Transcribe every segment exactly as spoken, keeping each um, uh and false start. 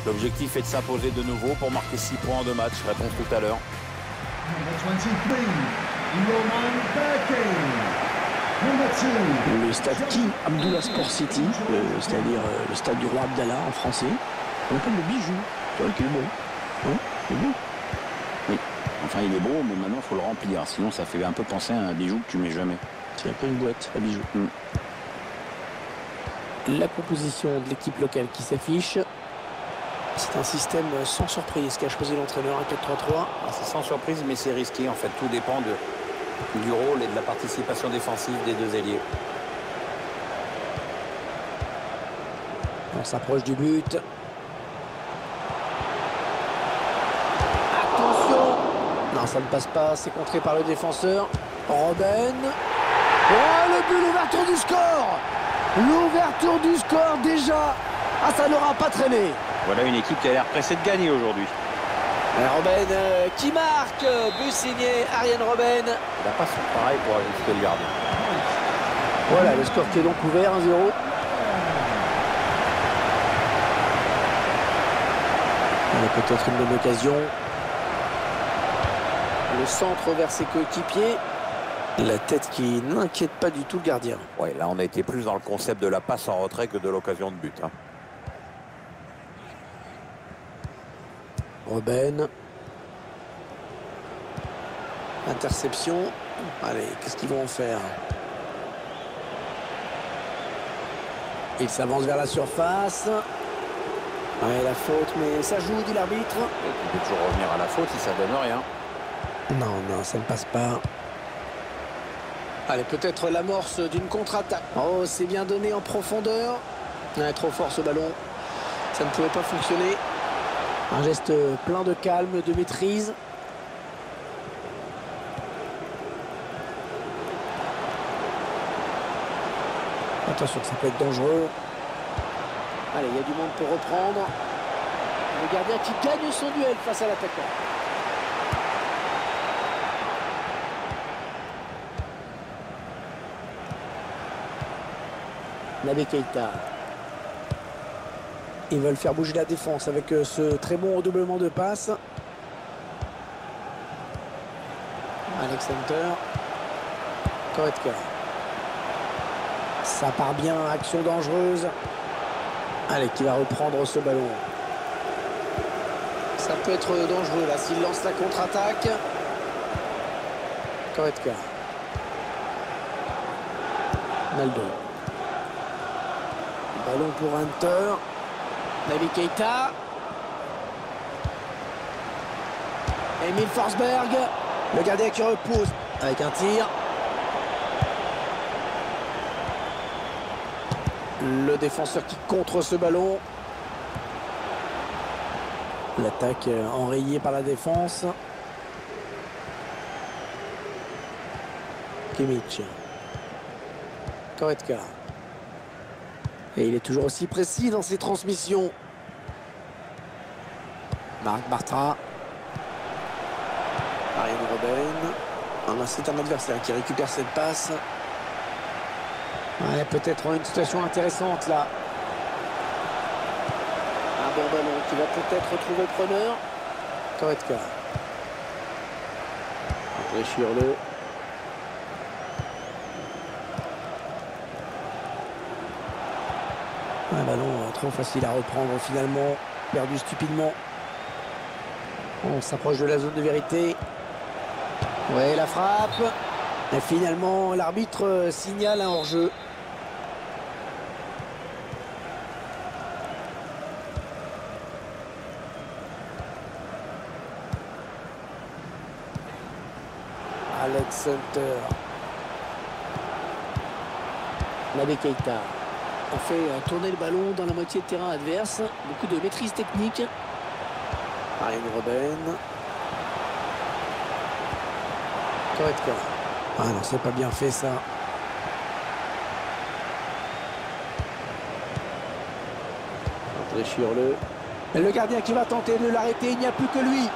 L'objectif est de s'imposer de nouveau pour marquer six points en deux matchs. Réponse tout à l'heure. Le stade King Abdullah Sport City, c'est-à-dire le stade du roi Abdallah en français, on appelle le bijou. Tu vois qu'il est beau. Hein, il est beau. Oui, enfin il est beau, mais maintenant il faut le remplir. Sinon ça fait un peu penser à un bijou que tu mets jamais. C'est un peu une boîte à bijoux. Mm. La composition de l'équipe locale qui s'affiche. C'est un système sans surprise qu'a choisi l'entraîneur, un quatre trois trois. C'est sans surprise, mais c'est risqué. En fait, tout dépend de, du rôle et de la participation défensive des deux ailiers. On s'approche du but. Attention! Non, ça ne passe pas. C'est contré par le défenseur. Robben. Oh, le but, l'ouverture du score! L'ouverture du score déjà. Ah, ça n'aura pas traîné. Voilà une équipe qui a l'air pressée de gagner aujourd'hui. Robben euh, qui marque. But signé Arjen Robben. Il n'a pas fait pareil pour ajuster le gardien. Voilà, le score qui est donc ouvert, un zéro. Il y a peut-être une bonne occasion. Le centre vers ses coéquipiers. La tête qui n'inquiète pas du tout le gardien. Ouais, là on a été plus dans le concept de la passe en retrait que de l'occasion de but. Hein. Robben. Interception. Allez, qu'est-ce qu'ils vont en faire? Il s'avance vers la surface. Ouais, la faute, mais ça joue, dit l'arbitre. Il peut toujours revenir à la faute si ça donne rien. Non, non, ça ne passe pas. Allez, peut-être l'amorce d'une contre-attaque. Oh, c'est bien donné en profondeur. Ouais, trop fort ce ballon. Ça ne pouvait pas fonctionner. Un geste plein de calme, de maîtrise. Attention, ça peut être dangereux. Allez, il y a du monde pour reprendre. Le gardien qui gagne son duel face à l'attaquant. Naby Keita. Ils veulent faire bouger la défense avec ce très bon redoublement de passes. Alex Hunter. Goretzka. Ça part bien, action dangereuse. Allez, qui va reprendre ce ballon. Ça peut être dangereux là s'il lance la contre-attaque. Goretzka. Naldo. Ballon pour Hunter. Naby Keita. Emil Forsberg. Le gardien qui repousse avec un tir. Le défenseur qui contre ce ballon. L'attaque enrayée par la défense. Kimmich. Goretzka. Et il est toujours aussi précis dans ses transmissions. Marc Bartra. Arjen Robben. Ah, c'est un adversaire qui récupère cette passe. Ouais, peut-être une situation intéressante là. Un bon ballon qui va peut-être retrouver le preneur. Goretzka. Réchir-le. Un ballon euh, trop facile à reprendre finalement. Perdu stupidement. On s'approche de la zone de vérité. Ouais, la frappe. Et finalement, l'arbitre euh, signale un hors-jeu. Alex Hunter. Naby Keita. On fait euh, tourner le ballon dans la moitié de terrain adverse. Beaucoup de maîtrise technique. Arjen Robben. Goretzka. Ah non, c'est pas bien fait ça. Réchir-le. Le gardien qui va tenter de l'arrêter, il n'y a plus que lui.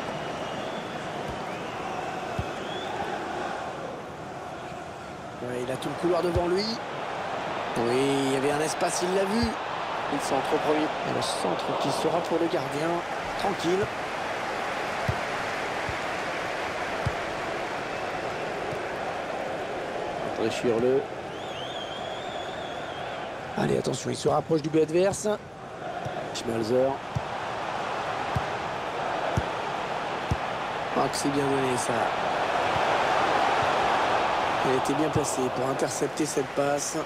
Ouais, il a tout le couloir devant lui. Oui, il y avait un espace, il l'a vu. Il centre au premier. Et le centre qui sera pour le gardien. Tranquille. Réussir-le. Allez, attention, il se rapproche du but adverse. Schmalzer. Oh, que c'est bien donné, ça. Elle était bien placée pour intercepter cette passe.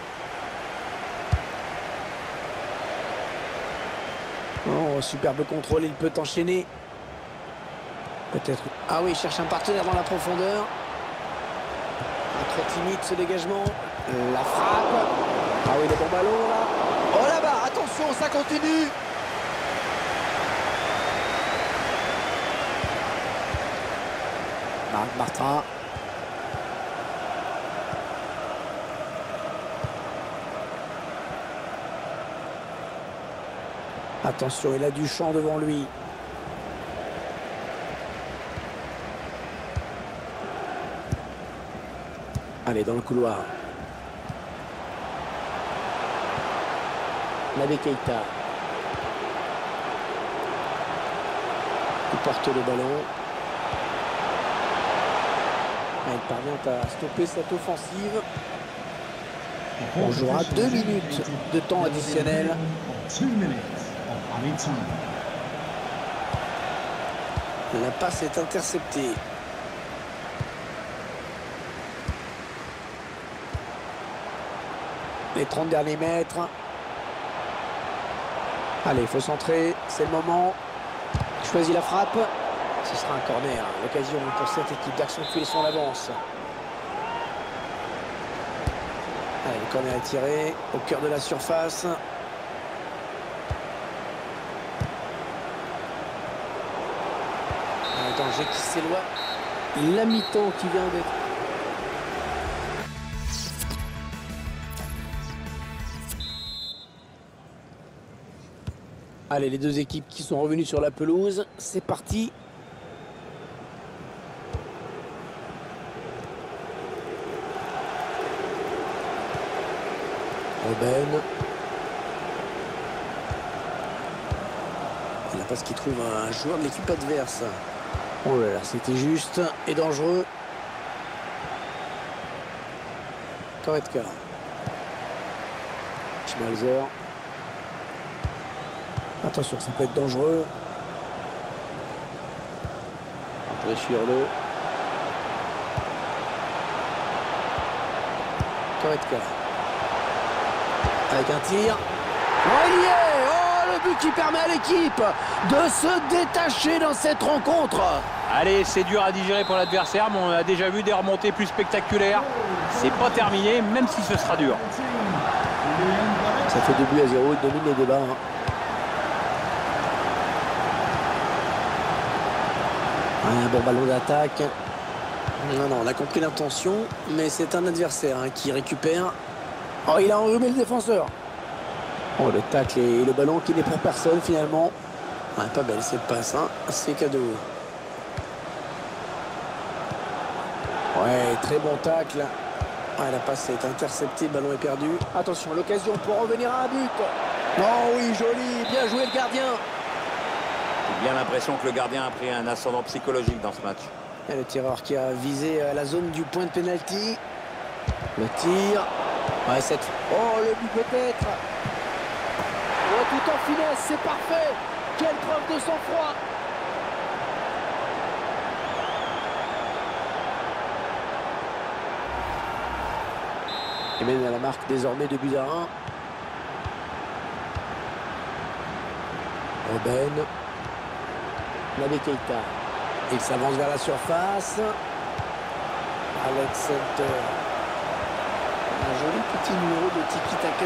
Oh, superbe contrôle, il peut enchaîner. Peut-être. Ah oui, il cherche un partenaire dans la profondeur. Trop timide ce dégagement. La frappe. Ah oui, le bon ballon là. Oh là-bas, attention, ça continue. Marc Bartra. Attention, il a du champ devant lui. Allez, dans le couloir. Naby Keita. Il porte le ballon. Il parvient à stopper cette offensive. On jouera deux minutes de temps additionnel. La passe est interceptée. Les trente derniers mètres. Allez, il faut centrer. C'est le moment. Choisit la frappe. Ce sera un corner. L'occasion pour cette équipe d'accentuer son avance. Allez, le corner est tiré au cœur de la surface. Un danger qui s'éloigne. La mi-temps qui vient d'être. Allez, les deux équipes qui sont revenues sur la pelouse. C'est parti. Robben. La passe qui trouve un joueur de l'équipe adverse. Oh là là, c'était juste et dangereux. Goretzka. Schmalzer. Attention, ça peut être dangereux. Réussir-le. Goretzka. Avec un tir. Oh, il y est! Oh, le but qui permet à l'équipe de se détacher dans cette rencontre. Allez, c'est dur à digérer pour l'adversaire, mais on a déjà vu des remontées plus spectaculaires. C'est pas terminé, même si ce sera dur. Ça fait deux buts à zéro, il domine les débats. Hein. Un bon ballon d'attaque. Non, non, on a compris l'intention, mais c'est un adversaire hein, qui récupère. Oh, il a enrhumé le défenseur. Oh, le tacle et le ballon qui n'est pour personne finalement. Ah, pas belle cette passe, hein. C'est cadeau. Ouais, très bon tacle. Ah, la passe est interceptée, le ballon est perdu. Attention, l'occasion pour revenir à un but. Oh oui, joli, bien joué le gardien. J'ai bien l'impression que le gardien a pris un ascendant psychologique dans ce match. Et le tireur qui a visé la zone du point de pénalty. Le tir. Ouais, cette... Oh, le but peut-être. Oh, tout en finesse, c'est parfait. Quelle preuve de sang-froid. Et mène à la marque désormais de buts à un. Robben. Naby Keita. Il s'avance vers la surface. Alex Center. Un joli petit numéro de tiki-taka.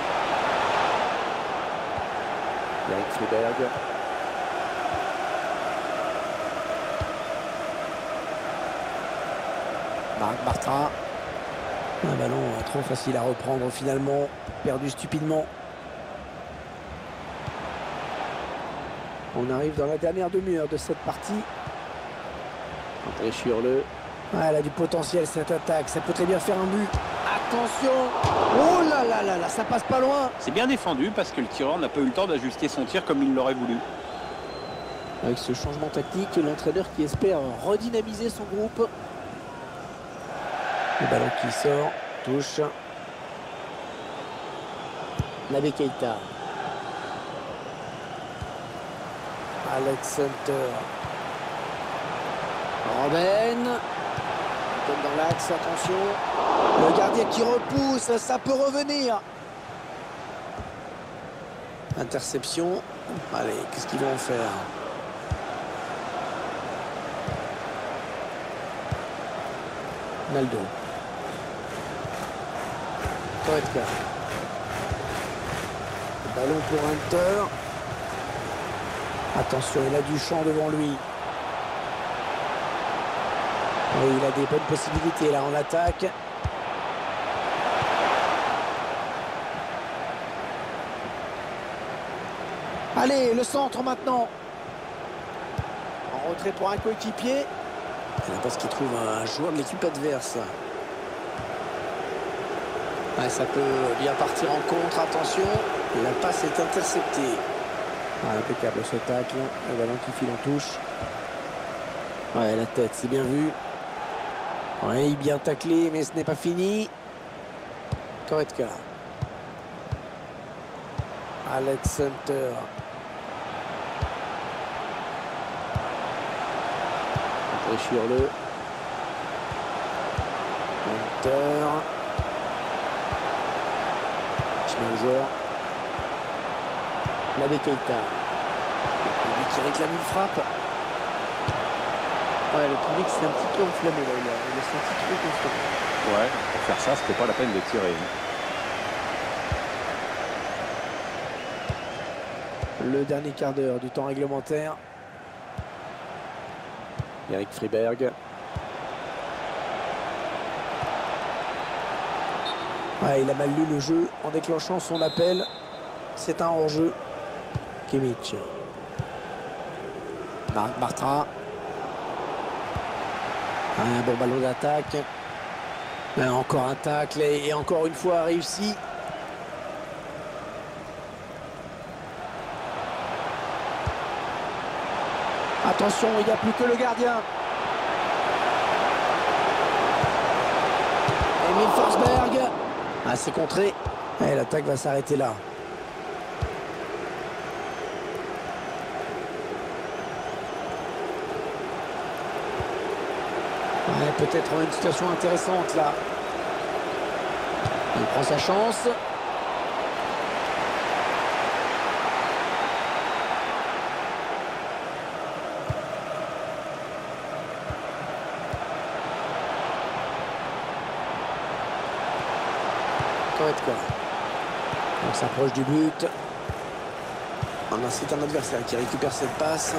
Yannick Friberg. Marc Bartra. Un ballon trop facile à reprendre finalement. Perdu stupidement. On arrive dans la dernière demi-heure de cette partie. Entrée sur le... Ah, elle a du potentiel cette attaque. Ça peut très bien faire un but. attention. Oh là là là là, ça passe pas loin. C'est bien défendu parce que le tireur n'a pas eu le temps d'ajuster son tir comme il l'aurait voulu. Avec ce changement tactique, l'entraîneur qui espère redynamiser son groupe. Le ballon qui sort, touche. Naby Keita. Alex Hunter. Robben. Donne dans l'axe, attention. Le gardien qui repousse, ça peut revenir. Interception. Allez, qu'est-ce qu'ils vont en faire? Naldo. Goretzka. Ballon pour Hunter. Attention, il a du champ devant lui. Oui, il a des bonnes possibilités là en attaque. Allez, le centre maintenant. En retrait pour un coéquipier. Parce qu'il trouve un joueur de l'équipe adverse. Ouais, ça peut bien partir en contre, attention. La passe est interceptée. Ah, impeccable ce tacle. Le ballon qui file en touche. Ouais, la tête, c'est bien vu. Ouais, bien taclé, mais ce n'est pas fini. Goretzka. Alex Hunter. Sur-le. Hunter. Schmelzer. Naby Keita. Le public qui réclame une frappe. Ouais, le public s'est un petit peu enflammé là. Il a, il a senti trop constant. Ouais, pour faire ça, c'était pas la peine de tirer. Le dernier quart d'heure du temps réglementaire. Eric Friberg. Ouais, il a mal lu le jeu en déclenchant son appel. C'est un hors-jeu. Kimmich. Marc Bartra. Un bon ballon d'attaque. Encore un tacle et encore une fois réussi. Attention, il n'y a plus que le gardien. Emil Forsberg. Ah, c'est contré. Et l'attaque va s'arrêter là. Ouais, peut-être une situation intéressante là. Il prend sa chance. On s'approche du but. Oh non, c'est un adversaire qui récupère cette passe.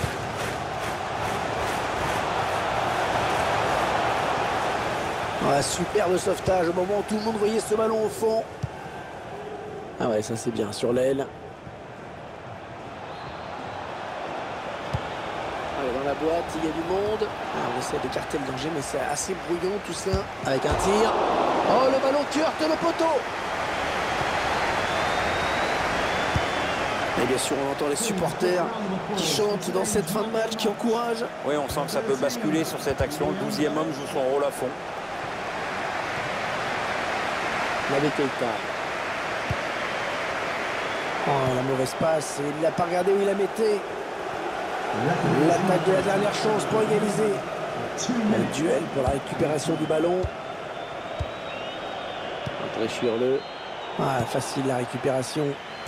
Ouais, superbe sauvetage au moment où tout le monde voyait ce ballon au fond. Ah ouais, ça c'est bien sur l'aile. Allez, dans la boîte, il y a du monde. Ah, on essaie d'écarter le danger, mais c'est assez brouillon tout ça. Avec un tir. Oh, le ballon qui heurte le poteau. Et bien sûr, on entend les supporters qui chantent dans cette fin de match, qui encouragent. Oui, on sent que ça peut basculer sur cette action. Le douzième homme joue son rôle à fond. Naby Keita. Oh, la mauvaise passe. Il n'a pas regardé où il la mettait. L'attaque de la dernière chance pour égaliser. Le duel pour la récupération du ballon. Entrée sur le. Ah, facile la récupération.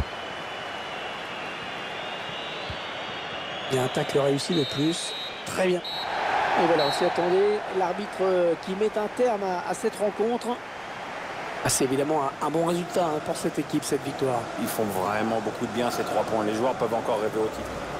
Il y a un tacle réussi de plus. Très bien. Et voilà, on s'y attendait. L'arbitre qui met un terme à, à cette rencontre. Ah, c'est évidemment un, un bon résultat hein, pour cette équipe, cette victoire. Ils font vraiment beaucoup de bien ces trois points. Les joueurs peuvent encore rêver au titre.